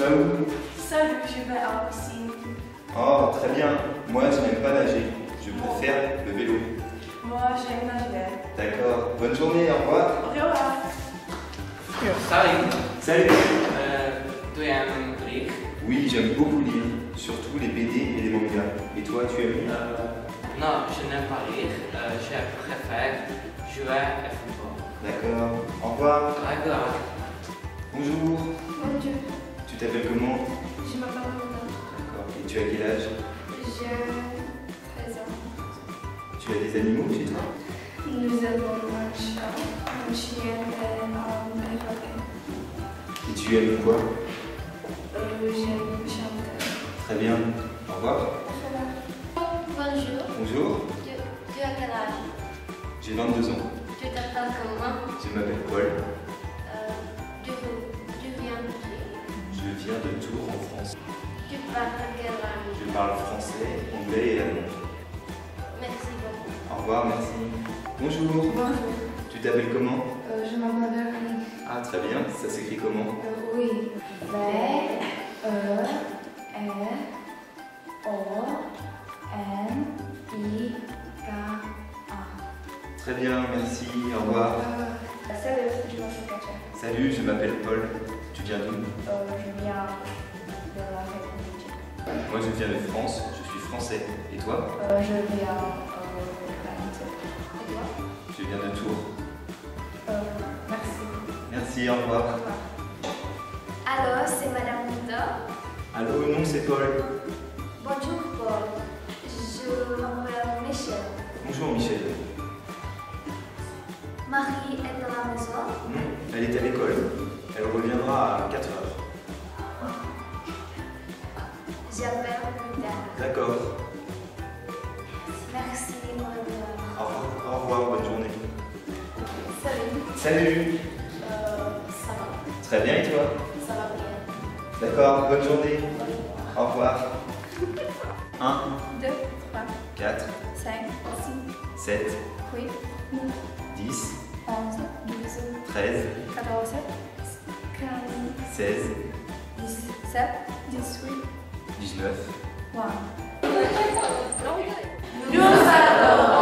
vas où? Salut, je vais à la piscine. Oh, très bien. Moi, je n'aime pas nager. Je préfère le vélo. Moi, j'aime nager. D'accord. Bonne journée, au revoir. Au revoir. Salut. Salut. Tu aimes lire? Oui, j'aime beaucoup lire, surtout les BD et les mangas. Et toi, tu aimes lire? Non, je n'aime pas lire. Je préfère jouer à football. D'accord. Au revoir. D'accord. Bonjour. Bonjour, Tu t'appelles comment? je m'appelle Amanda. D'accord. Et tu as quel âge? J'ai 13 ans. Tu as des animaux chez toi? Nous avons un chat, un chien et un perroquet. Et tu aimes quoi? J'aime chanter. Très bien. Au revoir. Bonjour, Bonjour. tu as quel âge? J'ai 22 ans. Tu t'appelles comment? Je m'appelle Paul. Tu viens de... Je viens de Tours en France. Tu parles quelle langue? Je parle français, anglais et allemand. Merci beaucoup. Au revoir, merci. Bonjour. Bonjour, Tu t'appelles comment? je m'appelle Véronique. Ah, très bien. Ça s'écrit comment? Oui. V-E-R-O-N-I-K-A. Très bien, merci. Au revoir. Salut, je m'appelle Katia. Salut, je m'appelle Paul. Tu viens d'où? Je viens de la République tchèque. Moi, je viens de France. Je suis français. Et toi? Je viens d'Ukraine. Et toi? Je viens de Tours. Merci. Merci, au revoir. Allô, c'est Madame Nida. Allô, non, c'est Paul. Bonjour Paul. Je m'appelle Michel. Bonjour, Michel. Marie est à la maison. Elle est à l'école. Elle reviendra à 4 heures. J'appelle plus tard. D'accord. Merci Madame. Au revoir, bonne journée. Salut. Salut. Ça va? Très bien, et toi? Ça va bien. D'accord, bonne journée. Au revoir. 1, 2, 3, 4, 5, 6, 7, 8, 9, 10, 11, 12, 13, 14, 15, 16, 17, 18, 19. 1. Nous allons